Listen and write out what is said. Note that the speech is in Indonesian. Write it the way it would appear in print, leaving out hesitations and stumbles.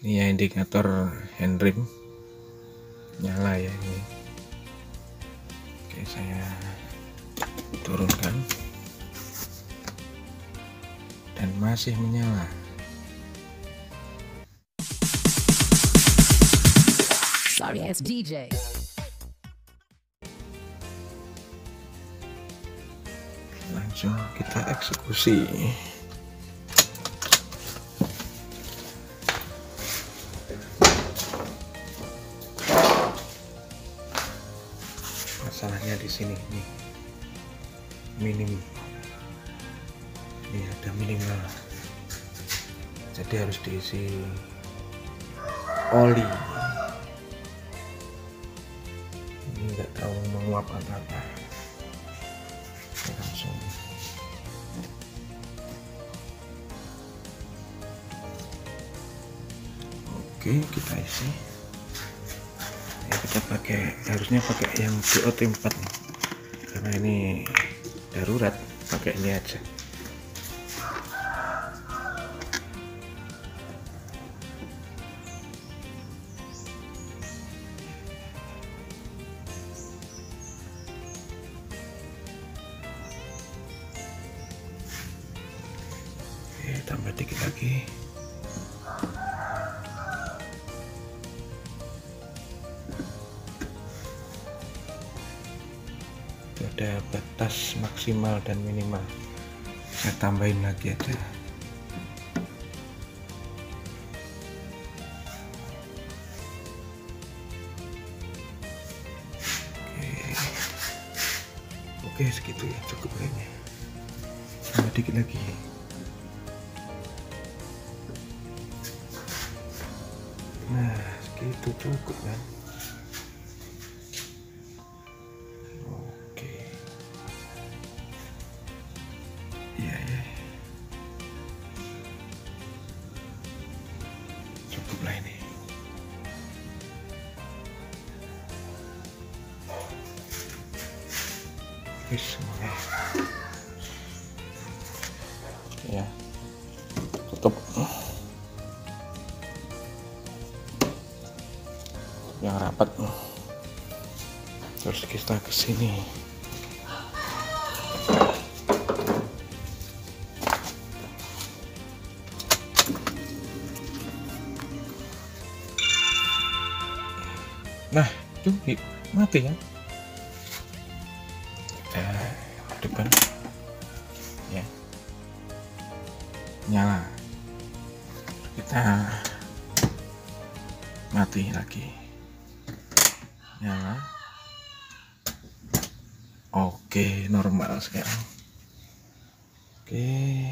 Ini ya indikator handrim nyala ya ini. Oke, saya turunkan dan masih menyala. Sorry ass DJ. Langsung kita eksekusi. Masalahnya di sini nih, minim. Ini ada minimal, jadi harus diisi oli. Ini nggak tahu menguap apa. Langsung oke, kita isi. Ya, kita harusnya pakai yang DOT4 karena ini darurat, pakai ini aja. Oke, tambah dikit lagi. Ada batas maksimal dan minimal, saya tambahin lagi aja. Oke, segitu ya, cukup kayaknya. Tambah dikit lagi. Nah, segitu cukup kan. Iya ya, cukup lah ini. Semuanya ya, tutup yang rapat, terus kita ke sini. Nah, itu mati ya. Kita hidupkan ya, nyala. Kita mati lagi, nyala. Oke, normal sekarang. Oke.